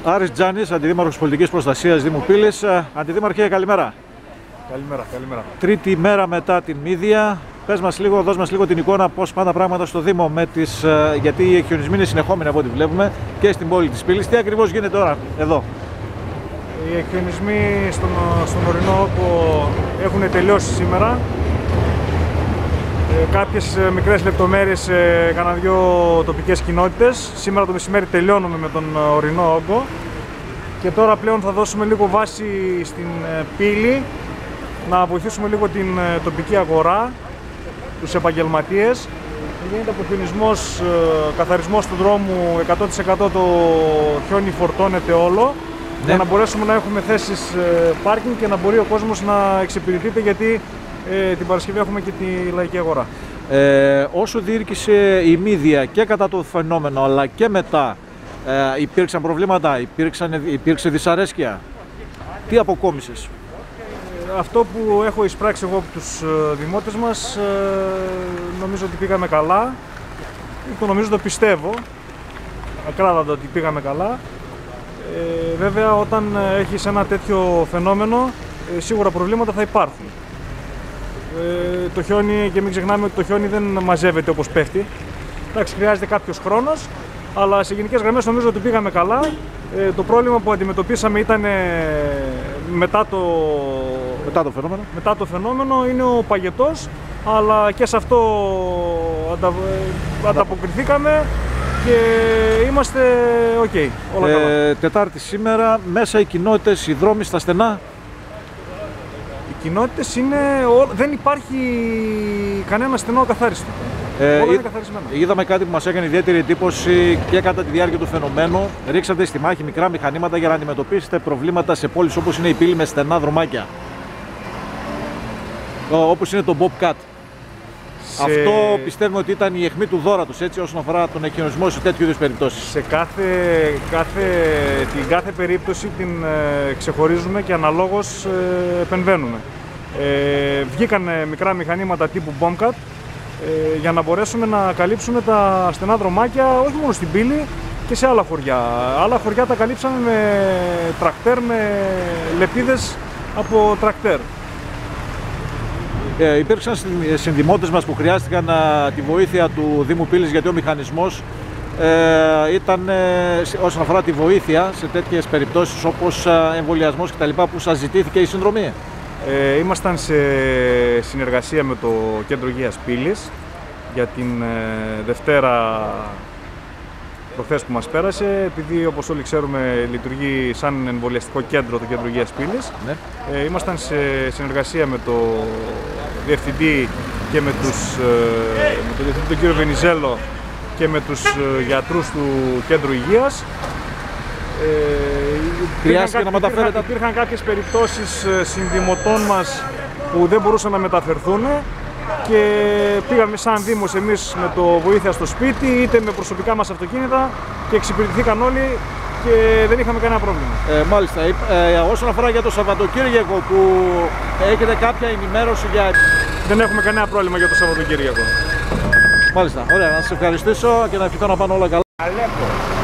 Άρης Τζάνης, Αντιδήμαρχος Πολιτικής Προστασίας Δήμου Πύλης. Αντιδήμαρχε, καλημέρα. Καλημέρα. Τρίτη μέρα μετά την Μύδια. Πες μας λίγο, δώσ' μας λίγο την εικόνα πώς πάνε τα πράγματα στο Δήμο γιατί οι εκχιονισμοί είναι συνεχόμενοι από ό,τι βλέπουμε και στην πόλη της Πύλης. Τι ακριβώς γίνεται τώρα εδώ? Οι εκχιονισμοί στον ορεινό όγκο έχουν τελειώσει σήμερα. Κάποιες μικρές λεπτομέρειες έκαναν δύο τοπικές κοινότητες. Σήμερα το μεσημέρι τελειώνουμε με τον ορεινό όγκο και τώρα πλέον θα δώσουμε λίγο βάση στην πύλη, να βοηθήσουμε λίγο την τοπική αγορά, τους επαγγελματίες. Γίνεται αποχιονισμός, καθαρισμός του δρόμου, 100% το χιόνι φορτώνεται όλο, για να μπορέσουμε να έχουμε θέσεις πάρκινγκ και να μπορεί ο κόσμος να εξυπηρετείται, γιατί την Παρασκευή έχουμε και τη λαϊκή αγορά. Όσο διήρκησε η Μύδια και κατά το φαινόμενο αλλά και μετά, υπήρξαν προβλήματα, υπήρξε δυσαρέσκεια? Τι αποκόμισες? Αυτό που έχω εισπράξει εγώ από τους δημότες μας, νομίζω ότι πήγαμε καλά. Το πιστεύω ακράδαντα ότι πήγαμε καλά. Βέβαια, όταν έχεις ένα τέτοιο φαινόμενο, σίγουρα προβλήματα θα υπάρχουν. Το χιόνι, και μην ξεχνάμε ότι το χιόνι δεν μαζεύεται όπως πέφτει. Εντάξει, χρειάζεται κάποιος χρόνος, αλλά σε γενικές γραμμές νομίζω ότι πήγαμε καλά. Το πρόβλημα που αντιμετωπίσαμε ήταν μετά το φαινόμενο είναι ο παγετός, αλλά και σε αυτό ανταποκριθήκαμε και είμαστε ok, όλα καλά. Τετάρτη σήμερα, μέσα οι κοινότητες, οι δρόμοι στα στενά. Οι κοινότητες δεν υπάρχει κανένα στενό ακαθάριστο. Όλα είναι καθαρισμένα. Είδαμε κάτι που μας έκανε ιδιαίτερη εντύπωση και κατά τη διάρκεια του φαινομένου. Ρίξατε στη μάχη μικρά μηχανήματα για να αντιμετωπίσετε προβλήματα σε πόλεις όπως είναι η Πύλη με στενά δρομάκια. Όπως είναι το Bobcat. Αυτό πιστεύουμε ότι ήταν η αιχμή του δώρατος, έτσι, όσον αφορά τον εκχιονισμό σε τέτοιου είδους περιπτώσεις. Σε κάθε περίπτωση την ξεχωρίζουμε και αναλόγως επεμβαίνουμε. Βγήκαν μικρά μηχανήματα τύπου Bobcat για να μπορέσουμε να καλύψουμε τα στενά δρομάκια, όχι μόνο στην Πύλη και σε άλλα χωριά. Άλλα χωριά τα καλύψαμε με τρακτέρ, με λεπίδες από τρακτέρ. Υπήρξαν συνδημότες μας που χρειάστηκαν τη βοήθεια του Δήμου Πύλης, γιατί ο μηχανισμός ήταν όσον αφορά τη βοήθεια σε τέτοιες περιπτώσεις όπως εμβολιασμός κτλ. Που σας ζητήθηκε η συνδρομή. Ήμασταν σε συνεργασία με το Κέντρο Υγείας Πύλης για την Δευτέρα προχθές που μας πέρασε, επειδή όπως όλοι ξέρουμε λειτουργεί σαν εμβολιαστικό κέντρο το Κέντρο Υγείας Πύλης. Ναι. Ήμασταν σε συνεργασία με το Διευθυντή και με τον Διευθυντή τον κύριο Βενιζέλο και με τους γιατρούς του Κέντρου Υγείας. Υπήρχαν κάποιες περιπτώσεις συνδημοτών μας που δεν μπορούσαν να μεταφερθούν και πήγαμε σαν Δήμος εμείς με το βοήθεια στο σπίτι, είτε με προσωπικά μας αυτοκίνητα, και εξυπηρετηθήκαν όλοι και δεν είχαμε κανένα πρόβλημα. Μάλιστα. Όσον αφορά για το Σαββατοκύριακο, που έχετε κάποια ενημέρωση για... Δεν έχουμε κανένα πρόβλημα για το Σαββατοκύριακο. Μάλιστα. Ωραία. Να σας ευχαριστήσω και να ευχηθώ να πάνε όλα καλά. Αλέπο.